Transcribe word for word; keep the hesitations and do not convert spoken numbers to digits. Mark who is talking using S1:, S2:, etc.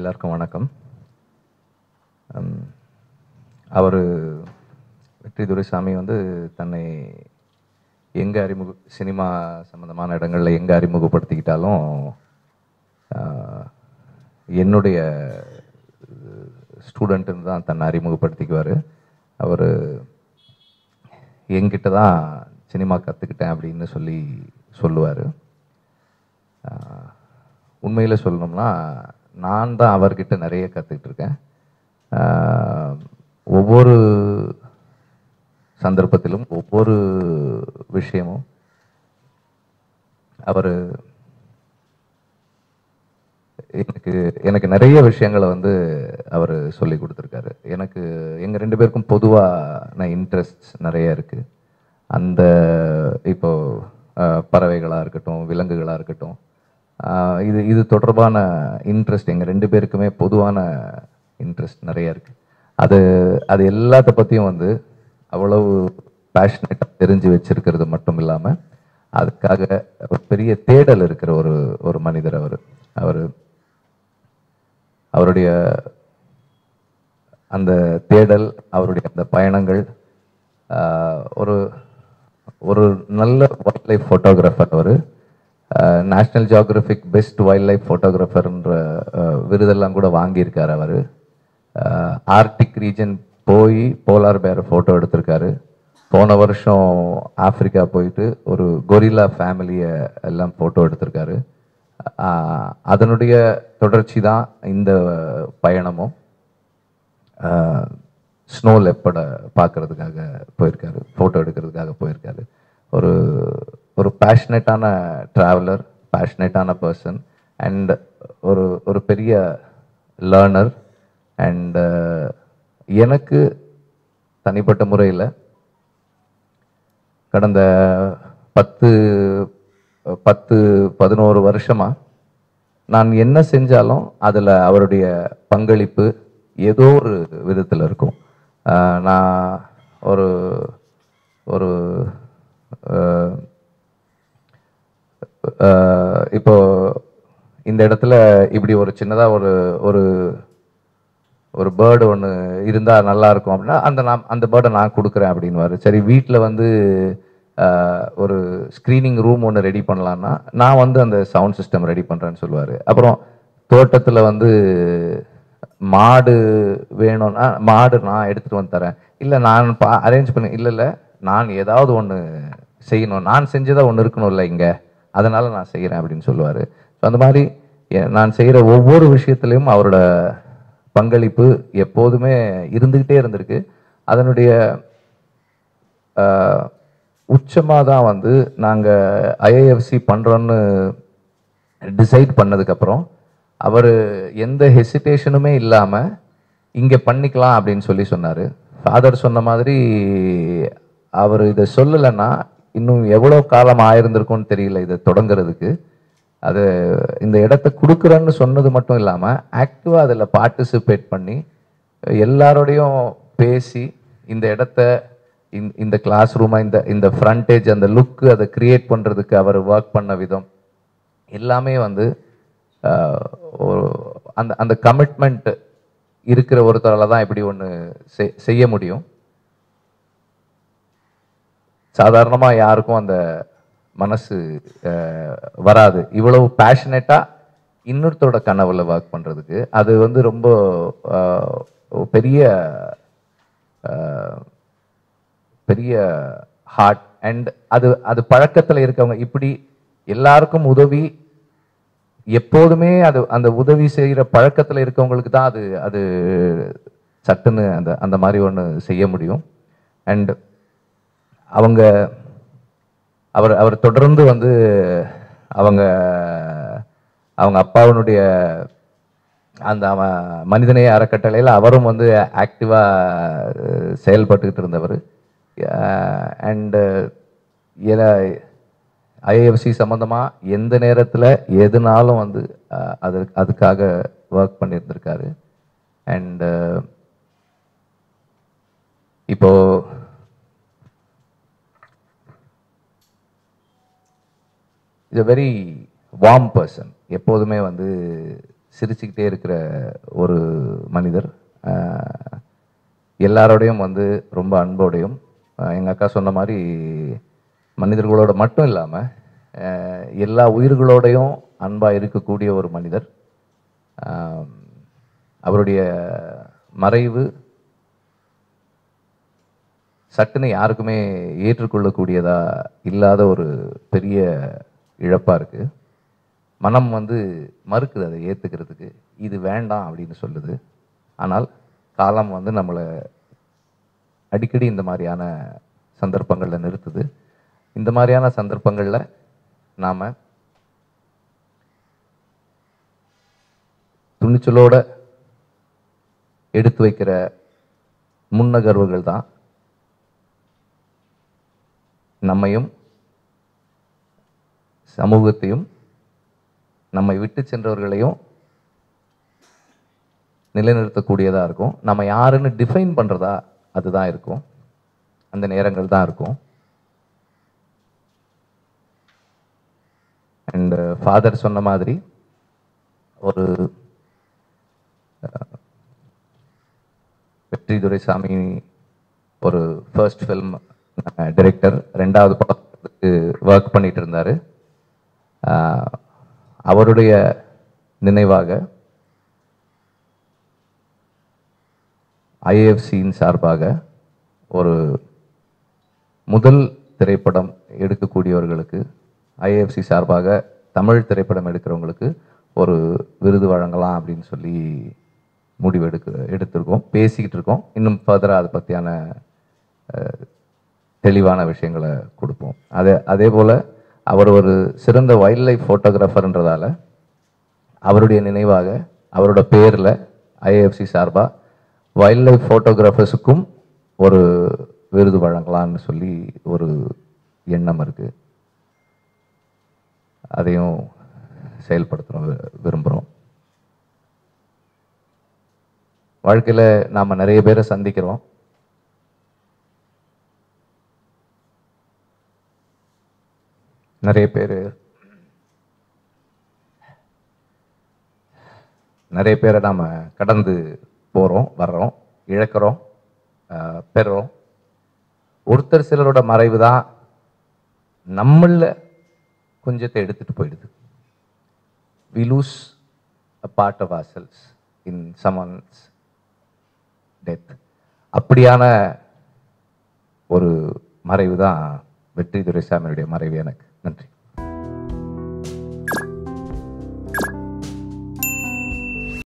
S1: எல்லாருக்கும் வணக்கம். அவர் வெற்றி துரைசாமி வந்து தன்னை எங்கே அறிமுக சினிமா சம்மந்தமான இடங்களில் எங்கே அறிமுகப்படுத்திக்கிட்டாலும் என்னுடைய ஸ்டூடெண்ட்டுன்னு தான் தன்னை அறிமுகப்படுத்திக்குவார். அவர் என்கிட்ட தான் சினிமா கற்றுக்கிட்டேன் அப்படின்னு சொல்லி சொல்லுவார். உண்மையில் சொல்லணும்னா நான் தான் அவர்கிட்ட நிறைய கற்றுக்கிட்டு இருக்கேன். ஒவ்வொரு சந்தர்ப்பத்திலும் ஒவ்வொரு விஷயமும் அவர் எனக்கு எனக்கு நிறைய விஷயங்களை வந்து அவர் சொல்லி கொடுத்துருக்காரு. எனக்கு எங்கள் ரெண்டு பேருக்கும் பொதுவான இன்ட்ரெஸ்ட் நிறைய இருக்குது. அந்த இப்போ பறவைகளாக இருக்கட்டும், விலங்குகளாக இருக்கட்டும், இது இது தொடர்பான இன்ட்ரெஸ்ட் எங்கள் ரெண்டு பேருக்குமே பொதுவான இன்ட்ரெஸ்ட் நிறைய இருக்குது. அது அது எல்லாத்த பற்றியும் வந்து அவ்வளவு பேஷனேட்டாக தெரிஞ்சு வச்சிருக்கிறது மட்டும் இல்லாமல் அதுக்காக ஒரு பெரிய தேடல் இருக்கிற ஒரு ஒரு மனிதர் அவர். அவர் அவருடைய அந்த தேடல், அவருடைய அந்த பயணங்கள், ஒரு ஒரு நல்ல வைல்ட் லைஃப் ஃபோட்டோகிராஃபர். அவர் national geographic best wild life ஃபோட்டோகிராஃபர்ன்ற விருதெல்லாம் கூட வாங்கியிருக்கார். அவர் ஆர்டிக் ரீஜன் போய் போலார் பேரை ஃபோட்டோ எடுத்திருக்காரு. போன வருஷம் ஆப்பிரிக்கா போயிட்டு ஒரு கொரில்லா ஃபேமிலியை எல்லாம் ஃபோட்டோ எடுத்திருக்காரு. அதனுடைய தொடர்ச்சி தான் இந்த பயணமும். ஸ்னோ லெப்பர்டை பார்க்கறதுக்காக போயிருக்காரு, ஃபோட்டோ எடுக்கிறதுக்காக போயிருக்காரு. ஒரு ஒரு பேஷனேட்டான ட்ராவலர், பேஷனேட்டான பர்சன் அண்ட் ஒரு ஒரு பெரிய லேர்னர். அண்ட் எனக்கு தனிப்பட்ட முறையில் கடந்த பத்து பத்து பதினோரு வருஷமாக நான் என்ன செஞ்சாலும் அதில் அவருடைய பங்களிப்பு ஏதோ ஒரு விதத்தில் இருக்கும். நான் ஒரு ஒரு இப்போ இந்த இடத்துல இப்படி ஒரு சின்னதாக ஒரு ஒரு ஒரு பேர்டு ஒன்று இருந்தால் நல்லாயிருக்கும் அப்படின்னா அந்த நான் அந்த பேர்டை நான் கொடுக்குறேன் அப்படின்வாரு. சரி, வீட்டில் வந்து ஒரு ஸ்க்ரீனிங் ரூம் ஒன்று ரெடி பண்ணலான்னா நான் வந்து அந்த சவுண்ட் சிஸ்டம் ரெடி பண்ணுறேன்னு சொல்லுவார். அப்புறம் தோட்டத்தில் வந்து மாடு வேணும்னா மாடு நான் எடுத்துகிட்டு வந்து தரேன், இல்லை நான் பா அரேஞ்ச் பண்ணி, இல்லை இல்லை நான் ஏதாவது ஒன்று செய்யணும், நான் செஞ்சதாக ஒன்று இருக்கணும்ல இங்கே, அதனால் நான் செய்கிறேன் அப்படின்னு சொல்லுவார். ஸோ அந்த மாதிரி நான் செய்கிற ஒவ்வொரு விஷயத்துலையும் அவரோட பங்களிப்பு எப்போதுமே இருந்துக்கிட்டே இருந்திருக்கு. அதனுடைய உச்சமாக தான் வந்து நாங்கள் ஐஏஎஃப்சி பண்ணுறோன்னு டிசைட் பண்ணதுக்கப்புறம் அவர் எந்த ஹெசிடேஷனுமே இல்லாமல் இங்கே பண்ணிக்கலாம் அப்படின்னு சொல்லி சொன்னார். ஃபாதர் சொன்ன மாதிரி அவர் இதை சொல்லலைன்னா இன்னும் எவ்வளோ காலம் ஆயிருந்திருக்கும்னு தெரியல இதை தொடங்கிறதுக்கு. அது இந்த இடத்த கொடுக்குறேன்னு சொன்னது மட்டும் இல்லாமல் ஆக்டிவாக அதில் பார்ட்டிசிபேட் பண்ணி எல்லாரோடையும் பேசி இந்த இடத்த இந்த கிளாஸ் ரூமாக இந்த இந்த ஃப்ரண்டேஜ் அந்த லுக்கு அதை கிரியேட் பண்ணுறதுக்கு அவர் ஒர்க் பண்ண விதம் எல்லாமே வந்து ஒரு அந்த அந்த கமிட்மெண்ட் இருக்கிற ஒருத்தரால் தான் இப்படி ஒன்று செய்ய முடியும். சாதாரணமாக யாருக்கும் அந்த மனசு வராது இவ்வளவு பேஷனேட்டாக இன்னொருத்தரோட கனவுல ஒர்க் பண்ணுறதுக்கு. அது வந்து ரொம்ப பெரிய பெரிய ஹார்ட். அண்ட் அது அது பழக்கத்தில் இருக்கவங்க இப்படி எல்லாருக்கும் உதவி எப்போதுமே அது அந்த உதவி செய்கிற பழக்கத்தில் இருக்கவங்களுக்கு தான் அது அது சட்டுன்னு அந்த அந்த மாதிரி ஒன்று செய்ய முடியும். அண்ட் அவங்க அவர் அவர் தொடர்ந்து வந்து அவங்க அவங்க அப்பாவினுடைய அந்த மனிதநேய அறக்கட்டளையில் அவரும் வந்து ஆக்டிவாக செயல்பட்டுக்கிட்டு இருந்தவர். அண்டு ஐஏஎஃப்சி சம்மந்தமாக எந்த நேரத்தில் எதுனாலும் வந்து அது அதுக்காக ஒர்க் பண்ணியிருந்திருக்காரு. அண்டு இப்போ is a very warm person. எப்போதுமே வந்து சிரிச்சுக்கிட்டே இருக்கிற ஒரு மனிதர். எல்லாரோடையும் வந்து ரொம்ப அன்போடையும், எங்கள் அக்கா சொன்ன மாதிரி மனிதர்களோட மட்டும் இல்லாமல் எல்லா உயிர்களோடையும் அன்பாக இருக்கக்கூடிய ஒரு மனிதர். அவருடைய மறைவு சட்டுன்னு யாருக்குமே ஏற்றுக்கொள்ளக்கூடியதா இல்லாத ஒரு பெரிய இழப்பாக இருக்குது. மனம் வந்து மறுக்குது அதை ஏற்றுக்கிறதுக்கு, இது வேண்டாம் அப்படின்னு சொல்லுது. ஆனால் காலம் வந்து நம்மளை அடிக்கடி இந்த மாதிரியான சந்தர்ப்பங்களில் நிறுத்துது. இந்த மாதிரியான சந்தர்ப்பங்களில் நாம் துணிச்சலோட எடுத்து வைக்கிற முன்னகர்வுகள் தான் நம்மையும் சமூகத்தையும் நம்மை விட்டு சென்றவர்களையும் நிலைநிறுத்தக்கூடியதாக இருக்கும். நம்ம யாருன்னு டிஃபைன் பண்ணுறதா அதுதான் இருக்கும், அந்த நேரங்கள் தான் இருக்கும். அண்ட் ஃபாதர் சொன்ன மாதிரி ஒரு வெற்றி துரைசாமி ஒரு ஃபர்ஸ்ட் ஃபில்ம் டைரக்டர், ரெண்டாவது படத்துக்கு ஒர்க் பண்ணிட்டு இருந்தார். அவருடைய நினைவாக ஐஏஎஃப்சியின் சார்பாக ஒரு முதல் திரைப்படம் எடுக்கக்கூடியவர்களுக்கு, ஐஏஎஃப்சி சார்பாக தமிழ் திரைப்படம் எடுக்கிறவங்களுக்கு ஒரு விருது வழங்கலாம் அப்படின்னு சொல்லி முடிவு எடுக்க எடுத்திருக்கோம், பேசிக்கிட்டு இருக்கோம். இன்னும் ஃபர்தராக அதை பற்றியான தெளிவான விஷயங்களை கொடுப்போம். அதே அதே போல் அவர் ஒரு சிறந்த வைல்ட் லைஃப் ஃபோட்டோகிராஃபர்ன்றதால அவருடைய நினைவாக அவரோட பேரில் ஐஏஎஃப்சி சார்பாக வைல்ட் லைஃப் ஃபோட்டோகிராஃபர்ஸுக்கும் ஒரு விருது வழங்கலான்னு சொல்லி ஒரு எண்ணம் இருக்குது. அதையும் செயல்படுத்துகிறோம், விரும்புகிறோம். வாழ்க்கையில் நாம் நிறைய பேரை சந்திக்கிறோம். நிறைய பேர் நிறைய பேரை நாம் கடந்து போகிறோம், வர்றோம், இழக்கிறோம், பெறுறோம். ஒருத்தர் சிலரோட மறைவு தான் நம்மள கொஞ்சத்தை எடுத்துகிட்டு போயிடுது. we lose a part of ourselves in someone's death. அப்படியான ஒரு மறைவு தான் வெற்றி துரைசாமியுடைய மறைவு எனக்கு. நன்றி.